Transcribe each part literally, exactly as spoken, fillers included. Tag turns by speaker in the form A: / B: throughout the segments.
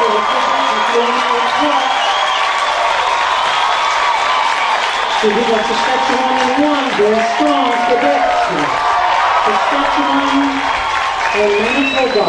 A: Suivi de la Saskatchewan in one, very strong, Quebec. Saskatchewan and Manitoba.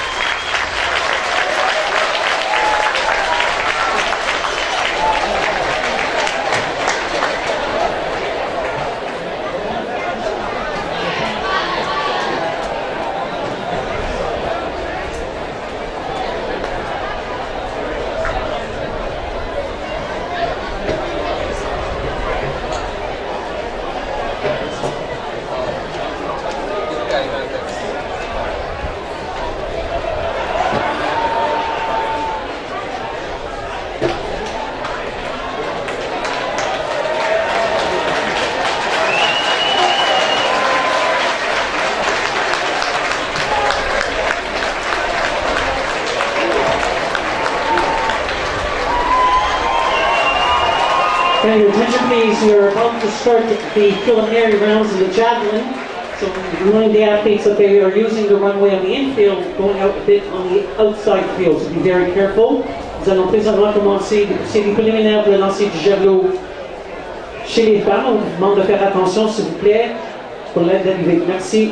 A: Can your attention please, we're about to start the preliminary rounds of the javelin. So remind the athletes that they are using the runway on the infield, going out a bit on the outside field, so be very careful. Nous allons présentement commencer les séries préliminaires pour le lancer du javelot chez les femmes. On vous demande de faire attention s'il vous plaît pour l'aide d'arrivée. Merci.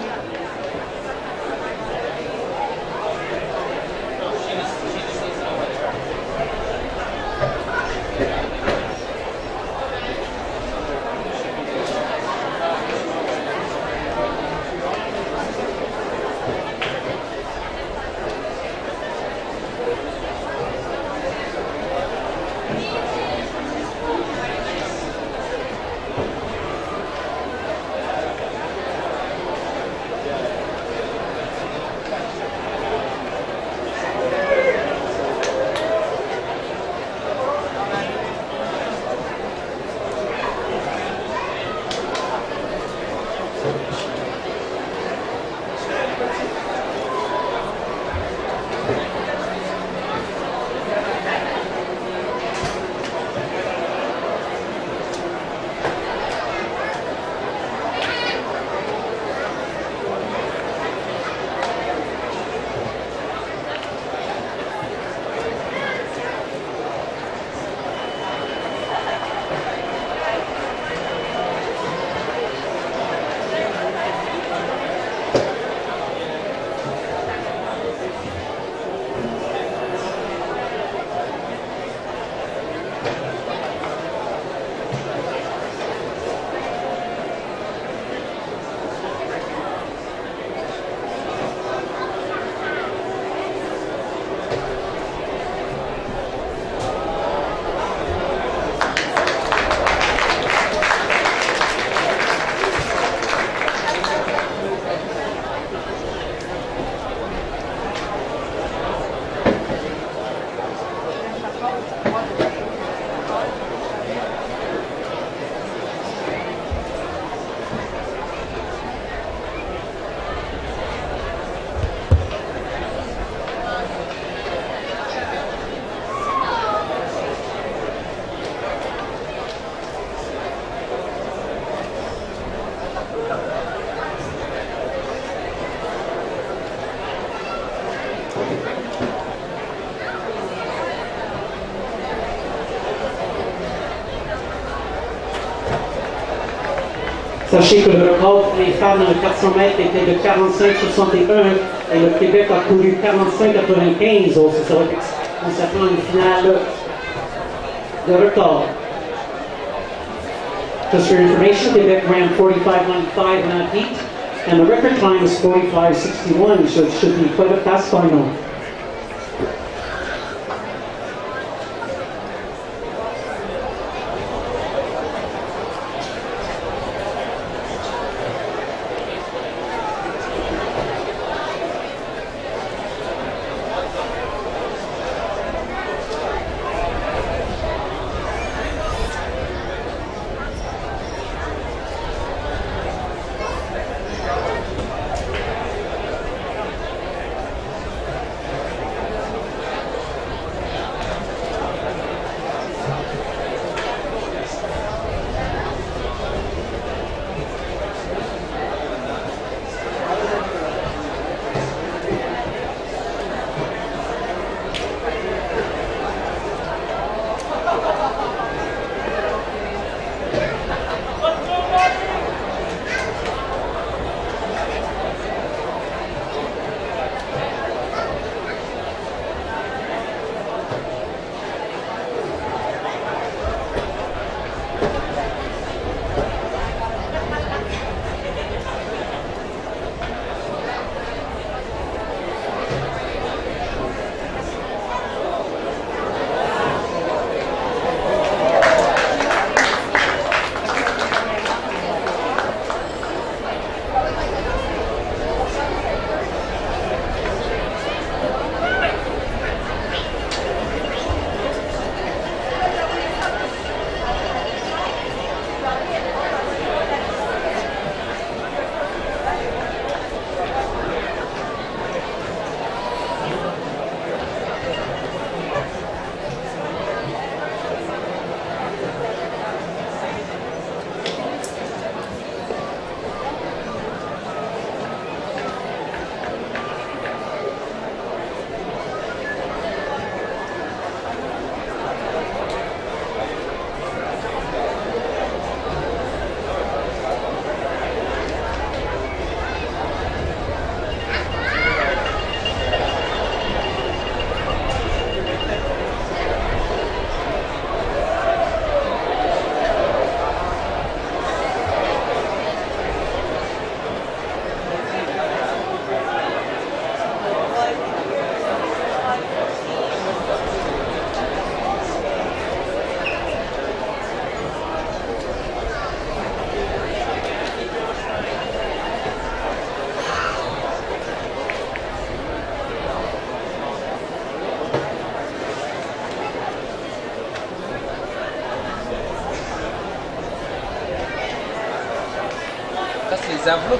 A: Sachez que le record pour les femmes dans le quatre cents mètres était de quarante-cinq soixante et un et le Québec a couru quarante-cinq quatre-vingt-quinze. Donc, ça serait, on s'attend à une finale de record. Just for your information, Quebec ran forty-five ninety-five in that heat, and the record time is forty-five sixty-one, so it should be quite a fast final.
B: exemplo.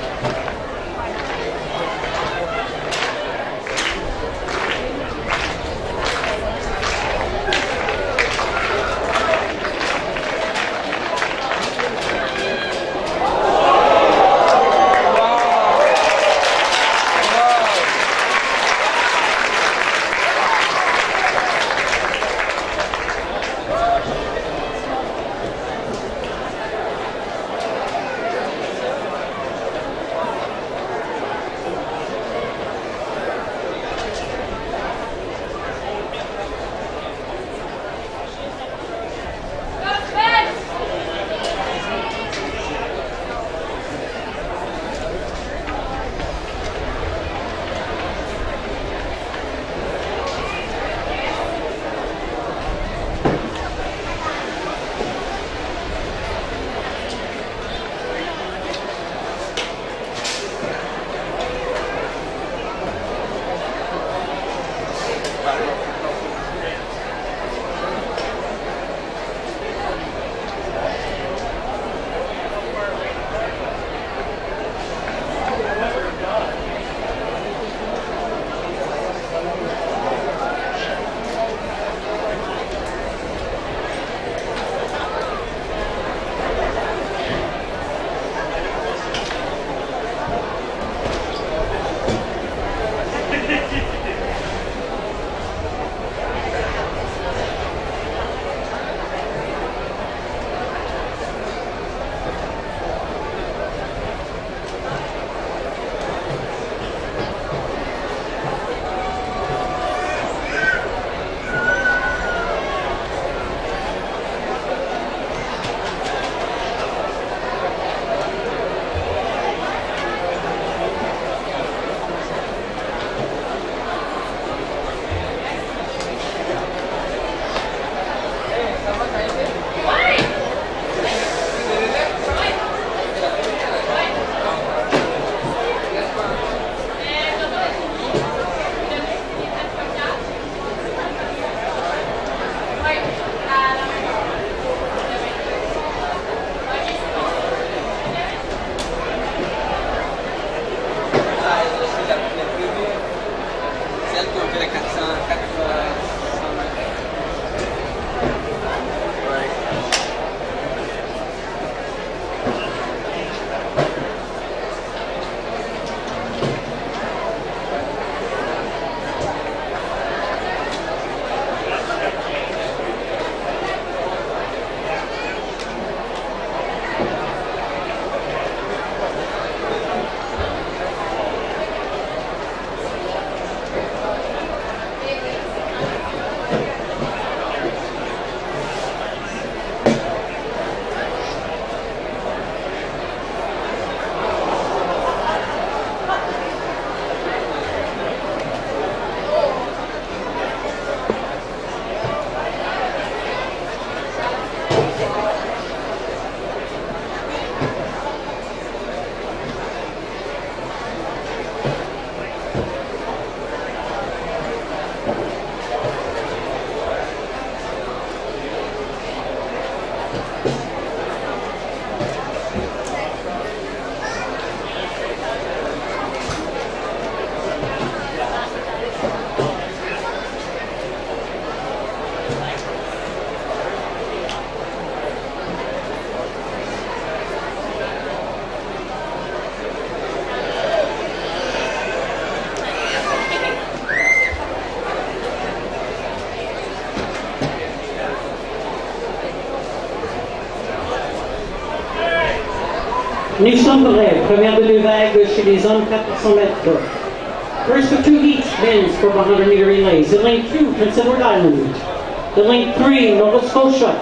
A: Nixon Bray, première de vague chez les hommes quatre cents mètres. First of two heats, men's for one hundred meter relays. In lane two, Prince Edward Island. In lane three, Nova Scotia.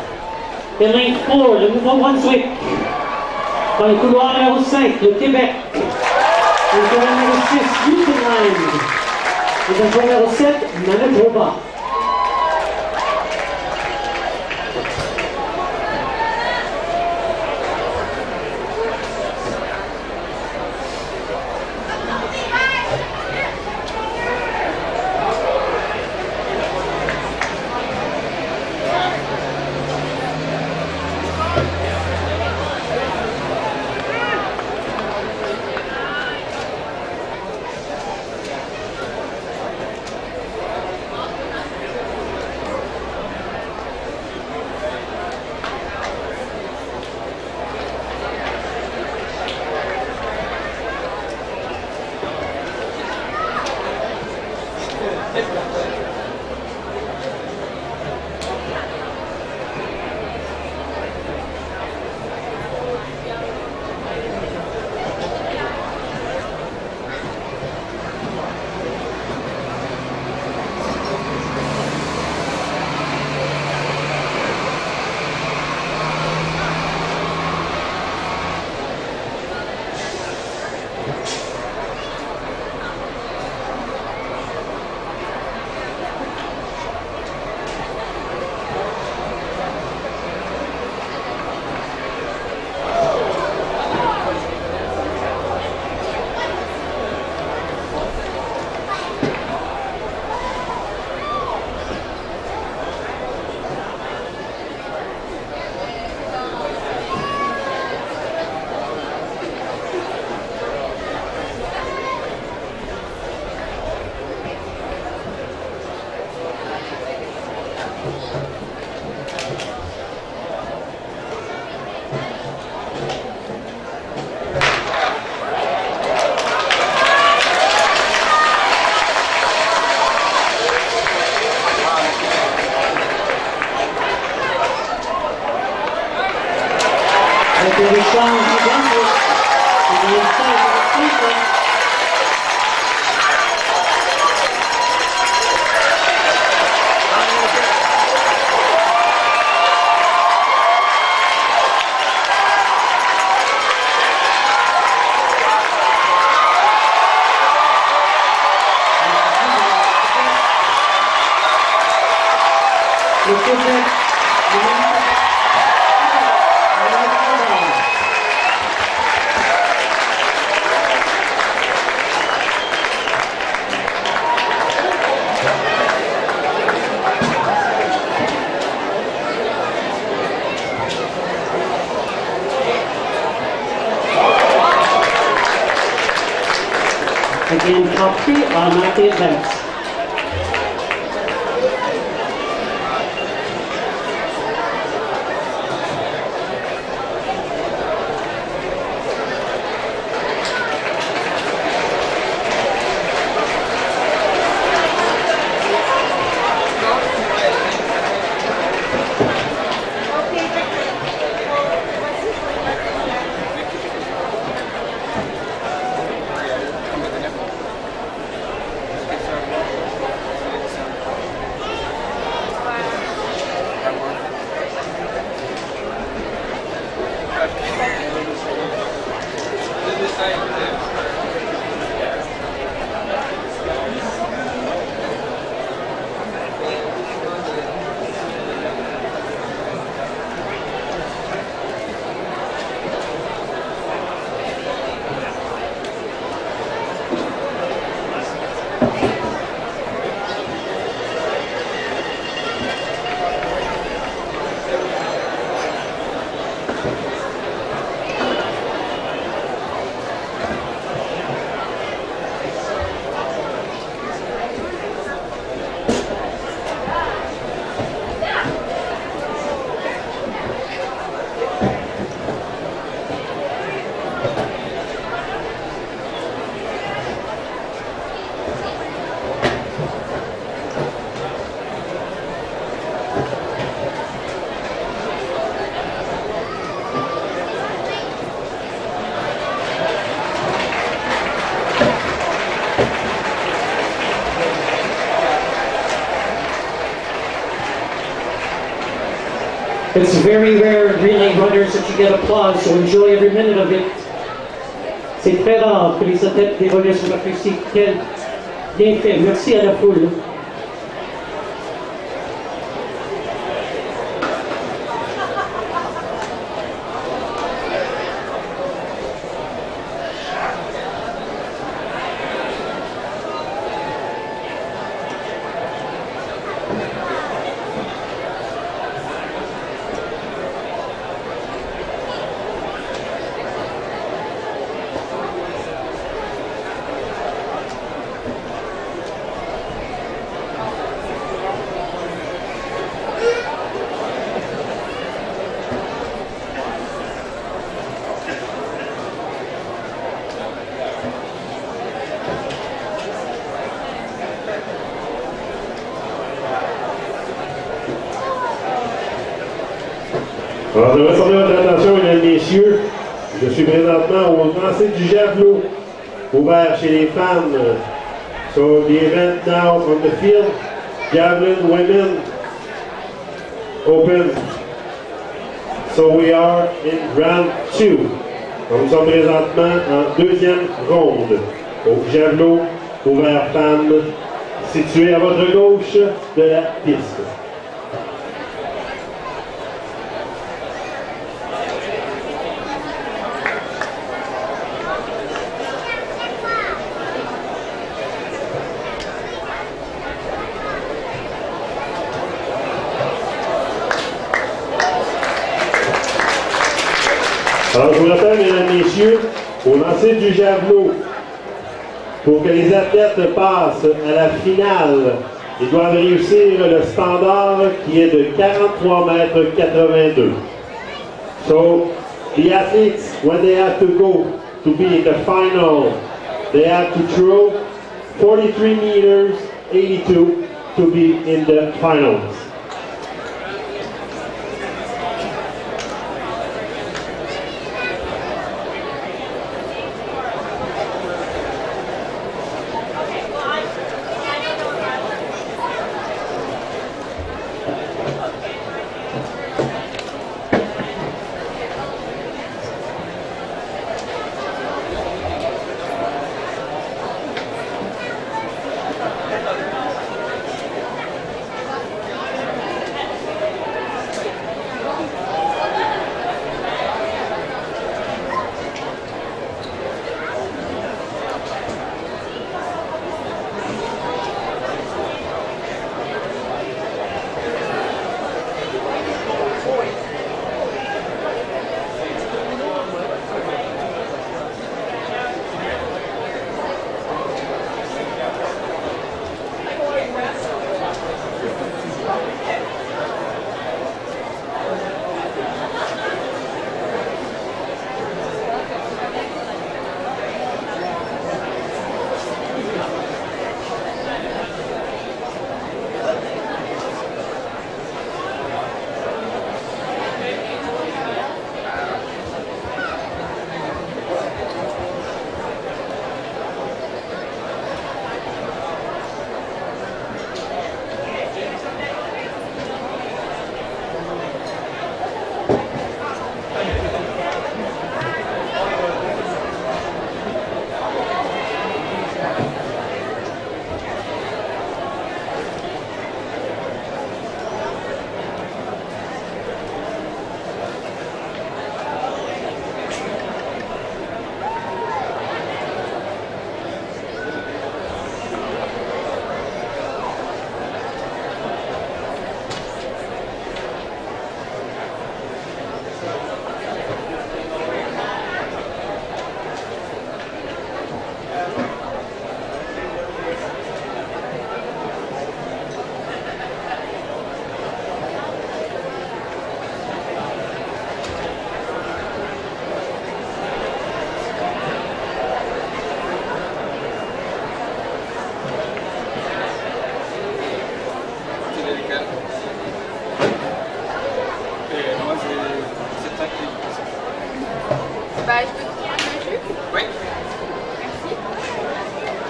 A: In lane four, le Nouveau-Brunswick. Dans le couloir numéro cinq, le Québec. Le couloir numéro six, Newfoundland. Et dans le couloir numéro sept, Manitoba. Again, top three automatically advance. It's very rare in relay runners that you get applause, so enjoy every minute of it. C'est très rare que les athlètes des relais soient appréciés. Quel bien fait. Merci à la foule.
B: Alors, je vais tourner votre attention, mesdames et messieurs. Je suis présentement au lancer du javelot ouvert chez les femmes. So, the event now from the field, javelin women open. So, we are in round two. Nous sommes présentement en deuxième ronde au javelot ouvert femmes situé à votre gauche de la piste. Alors, je vous rappelle, mesdames et messieurs, au lancer du javelot, pour que les athlètes passent à la finale, ils doivent réussir le standard qui est de quarante-trois mètres quatre-vingt-deux. So, the athletes, when they have to go to be in the final, they have to throw forty-three meters eighty-two to be in the finals.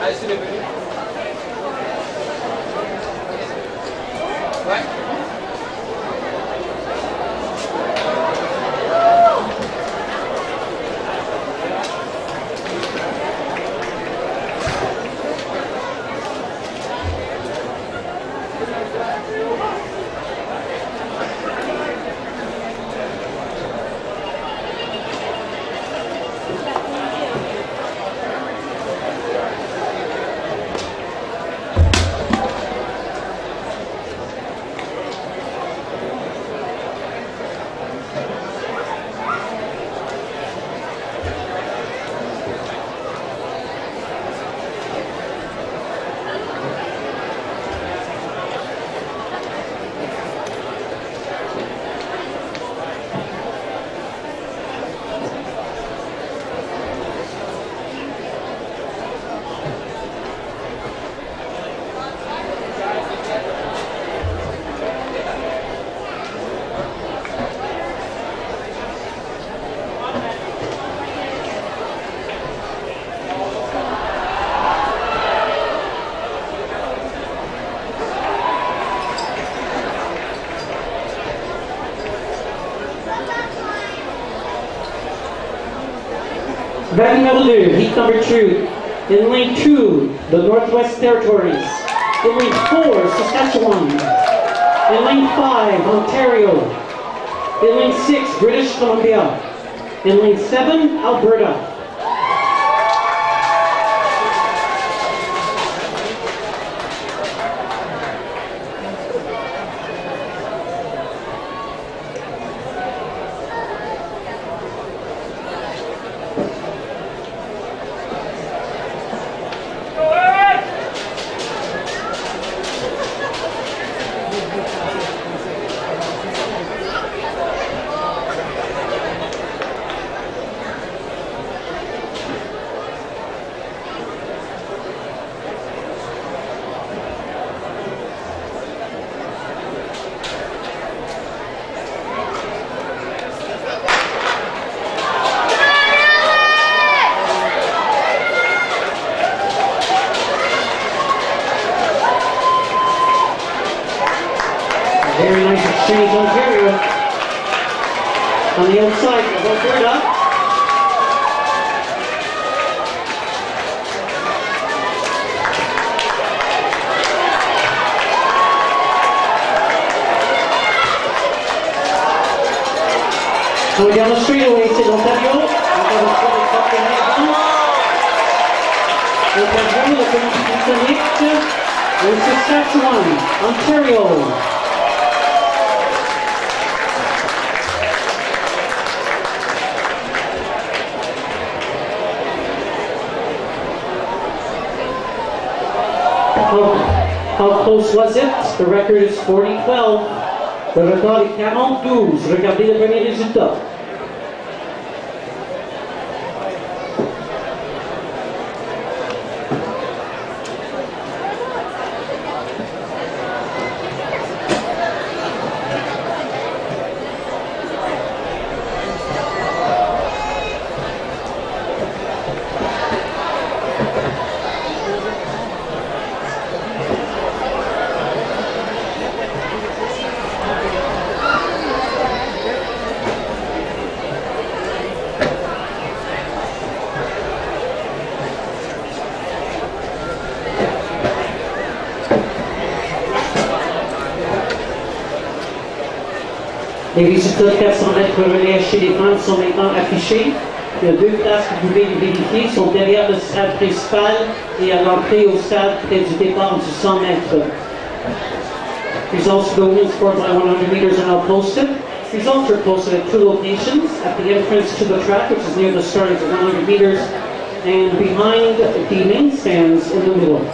A: Batting number two, heat number two. In lane two, the Northwest Territories. In lane four, Saskatchewan. In lane five, Ontario. In lane six, British Columbia. In lane seven, Alberta. Very nice exchange, Ontario. On the outside of Alberta. Going down the straightaway, c'est l'Ontario. Ontario, la Colombie-Britannique. Et Saskatchewan, Ontario. How, how close was it? The record is forty twelve. Le record est quarante douze. Regardez le premier résultat. Les résultats de quatre cents mètres relais chez les femmes sont maintenant affichés. Il y a deux places que vous pouvez vérifier, sont derrière le stade principal et à l'entrée au stade près du départ du cent mètres. Results for the women's four by one hundred meters are now posted. Results are posted at two locations, at the entrance to the track, which is near the start of the one hundred meters, and behind the main stands in the middle.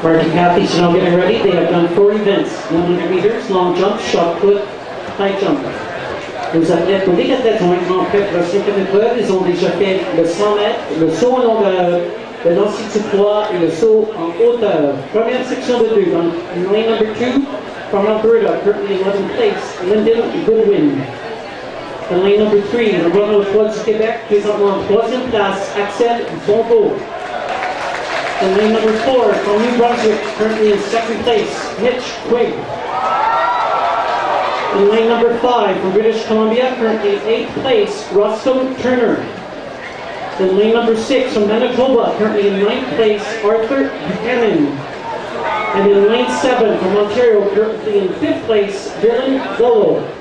A: Varsity athletes are now getting ready. They have done four events: one hundred meters, long jump, shot put, high jump. Les athlètes, pour les athlètes sont maintenant prêts pour la cinquième épreuve. Ils ont déjà fait le cent mètres, le saut en longueur, le lancer du poids et le saut en hauteur. Première section de deux. Dans lane number two, from Alberta, currently eleventh place, Lyndon Goodwin. Dans lane number three, le runner au poids du Québec, présentement en troisième place, Axel Bongo. Dans lane number four, from New Brunswick, currently in second place, Mitch Quigg. In lane number five, from British Columbia, currently in eighth place, Roscoe Turner. In lane number six, from Manitoba, currently in ninth place, Arthur Buchanan. And in lane seven, from Ontario, currently in fifth place, Dylan Gullo.